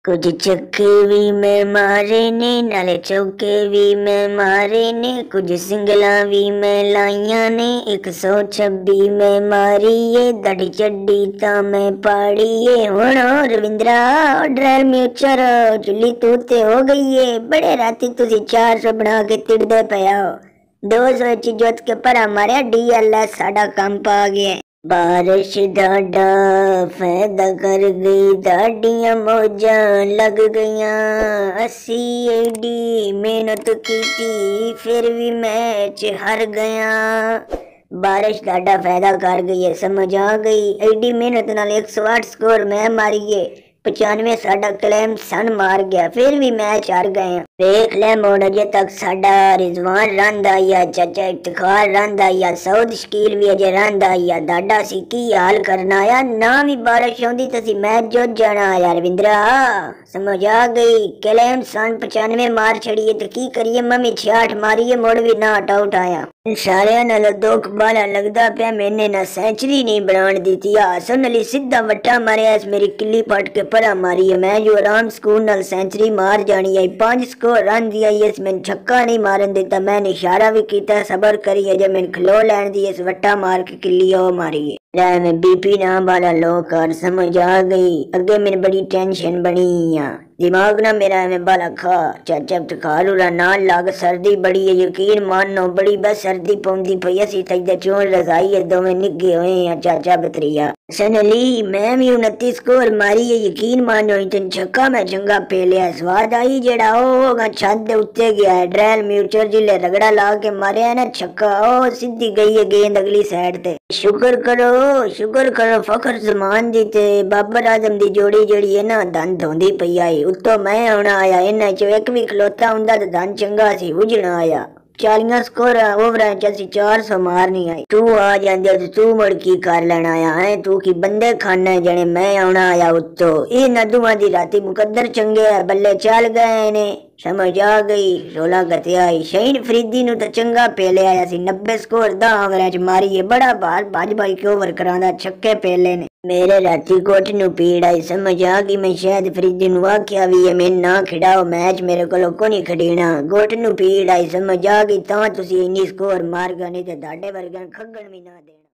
कुछ छक्के भी मैं मारे ने नाले चौके भी मैं मारे ने कुछ सिंगला भी मैं लाइया ने 126 मैं मारी ये दड़ी चड्डी ता मैं पाड़ी ये हुण रविंद्रा ड्रैल म्यूचर चुली तू ते हो गई है बड़े राती तुसी 400 बना के तिड़दे पया हो 200 जोत के परा मारे DLS साडा काम पा गया। बारिश डाडा फायदा कर गई दाडियां मौजा लग गईया असी एडी मेहनत की थी फिर भी मैच हार गया। बारिश डाडा फायदा कर गई है समझ आ गई एडी मेहनत नाल 108 स्कोर मैं मारिए 95 साडा क्लेम सन मार गया फिर भी मैच हार गए। देख ले मोड़ अजे तक साडा रिजवान रंद आया चाचा इफ्तिखार रंद आया सऊद शकील भी अजे रंद आया दाडा सी की हाल करना आया ना भी बारिश आंदी तसी मैच जोत जाना आया रविंद्रा समझ आ गई क्लेम सन 95 मार छड़िए तो की करिए मम्मी 66 मारिए मोड़ भी ना आउट आया। सारे नाल दुख बाला लगदा पे मैंने ना सेंचुरी नहीं बनान दी थी हसन अली सीधा वट्टा मारिया इस मेरी किल्ली पट के परा मारी है मैं जो आराम स्कूल नाल सेंचुरी मार जानी है 5 स्कोर रन दिया इस मैंने छक्का नहीं मारन देता मैंने इशारा भी किया सबर करी है जब मैंने खलो लैन दी इस वट्टा मार के किल्ली ओ मारी है मैं BP ना वाला लो कर समझ आ गई अगे मैंने बड़ी टेंशन बनी दिमाग ना मेरा में बाला खा चाचा इफ्तिखार उरा ना लग सर्दी बड़ी है यकीन मानो बड़ी बस सर्दी पौंदी पई असी तक चोन रजाई है दोवें निगे होए हैं चाचा बतरिया हसन अली मैं भी 29 स्कोर मारी है यकीन मानो इतन छक्का मैं चंगा पेलिया स्वाद आई जेड़ा होगा छत दे उत्ते गया है ड्रैल म्यूचर जिले रगड़ा ला के मारिया ना छक्का ओ सीधी गई है गेंद अगली साइड ते शुक्र करो फखर जमान दी ते बाबर आजम दी जोड़ी जड़ी है ना धन धोंदी पई आई उत्तो मैं आना आया इन्ना चो एक भी खलोता हुंदा ते धन चंगा सी उजड़ा आया 40 स्कोर ओवरां च 400 मारनी आई तू आ जांदे ते तू मुड़ की कर लेना आया है तू की बंदे खाने जने मैं आना आया उत्तो ए नदुआ दी राती मुकद्दर चंगे बल्ले चल गए ने समझ आ गई 16 गतिया शहीन फरीदी नु तो चंगा पेले आया सी 90 स्कोर 10 ओवरां च मारी है बड़ा बार भाज के ओवर करांदा छक्के पेले ने मेरे राती कोट नु पीड़ आई समझ आ गई मैं शायद फरीदी नु आख्या भी है मैं ना खिड़ाओ मैच मेरे को कोनी खड़ीना गोट नु पीड़ आई समझ आ गई तां तुसी इन्नी स्कोर मार गए नहीं ते दाडे वर्गन खगन भी ना दे।